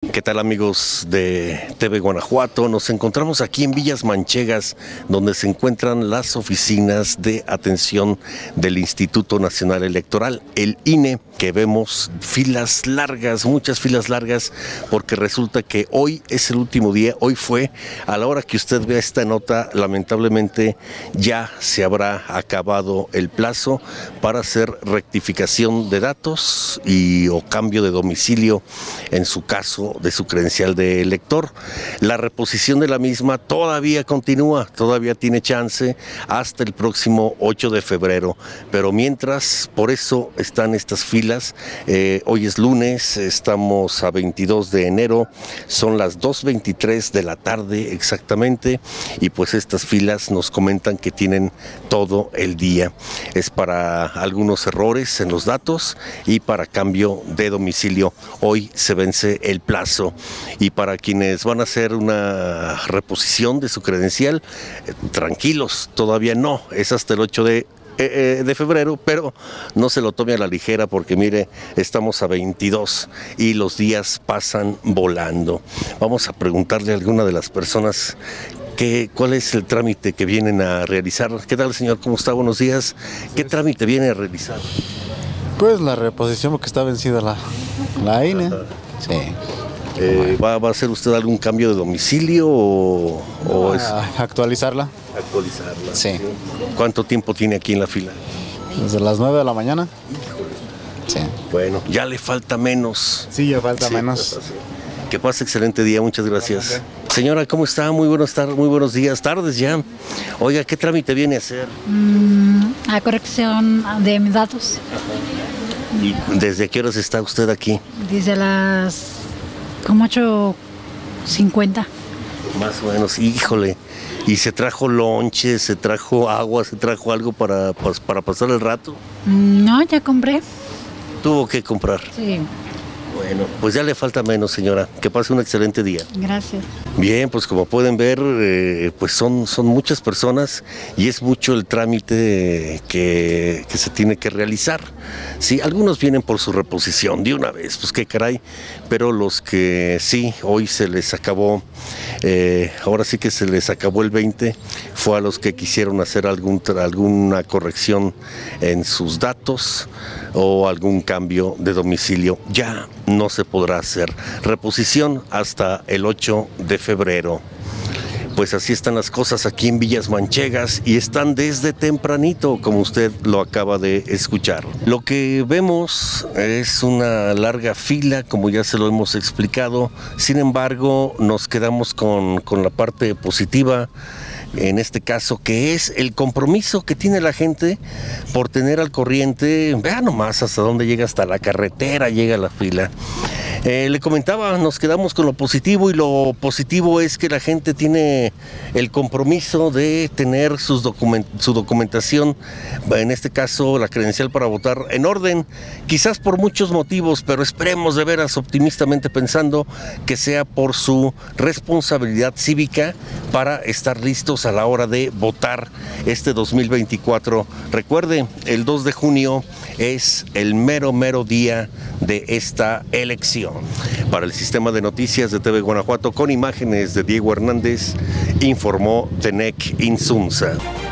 ¿Qué tal, amigos de TV Guanajuato? Nos encontramos aquí en Villas Manchegas, donde se encuentran las oficinas de atención del Instituto Nacional Electoral, el INE, que vemos filas largas, muchas filas largas, porque resulta que hoy es el último día. Hoy fue, a la hora que usted vea esta nota, lamentablemente ya se habrá acabado el plazo para hacer rectificación de datos o cambio de domicilio, en su caso, de su credencial de elector. La reposición de la misma todavía continúa, todavía tiene chance hasta el próximo 8 de febrero, pero mientras, por eso están estas filas. Hoy es lunes, estamos a 22 de enero, son las 2:23 de la tarde exactamente, y pues estas filas nos comentan que tienen todo el día. Es para algunos errores en los datos y para cambio de domicilio. Hoy se vence el plazo, y para quienes van a hacer una reposición de su credencial, tranquilos, todavía no, es hasta el 8 de febrero, pero no se lo tome a la ligera, porque mire, estamos a 22 y los días pasan volando. Vamos a preguntarle a alguna de las personas cuál es el trámite que vienen a realizar. ¿Qué tal, señor? ¿Cómo está? Buenos días. ¿Qué trámite viene a realizar? Pues la reposición, porque está vencida la INE. Sí. ¿Va a hacer usted algún cambio de domicilio o es actualizarla? Actualizarla. Sí. ¿Cuánto tiempo tiene aquí en la fila? Desde las 9 de la mañana. Sí. Bueno, ya le falta menos. Sí, ya falta menos. Que pase excelente día, muchas gracias. Señora, ¿cómo está? Muy buenos días, tardes ya. Oiga, ¿qué trámite viene a hacer? A corrección de mis datos. ¿Y desde qué horas está usted aquí? Desde las como 8:50. Más o menos, híjole. ¿Y se trajo lonche, se trajo agua, se trajo algo para pasar el rato? No, ya compré. ¿Tuvo que comprar? Sí. Bueno, pues ya le falta menos, señora. Que pase un excelente día. Gracias. Bien, pues como pueden ver, pues son muchas personas y es mucho el trámite que se tiene que realizar. Sí, algunos vienen por su reposición de una vez, pues qué caray, pero los que sí, hoy se les acabó, ahora sí que se les acabó el 20, fue a los que quisieron hacer alguna corrección en sus datos o algún cambio de domicilio. Ya no se podrá hacer reposición hasta el 8 de febrero. Pues así están las cosas aquí en Villas Manchegas, y están desde tempranito, como usted lo acaba de escuchar. Lo que vemos es una larga fila, como ya se lo hemos explicado. Sin embargo, nos quedamos con la parte positiva, en este caso, que es el compromiso que tiene la gente por tener al corriente. Vean nomás hasta dónde llega, hasta la carretera llega la fila. Le comentaba, nos quedamos con lo positivo, y lo positivo es que la gente tiene el compromiso de tener su documentación, en este caso la credencial para votar, en orden, quizás por muchos motivos, pero esperemos, de veras, optimistamente pensando, que sea por su responsabilidad cívica para estar listos a la hora de votar este 2024. Recuerde, el 2 de junio es el mero día de esta elección. Para el sistema de noticias de TV Guanajuato, con imágenes de Diego Hernández, informó Tenec Insunza.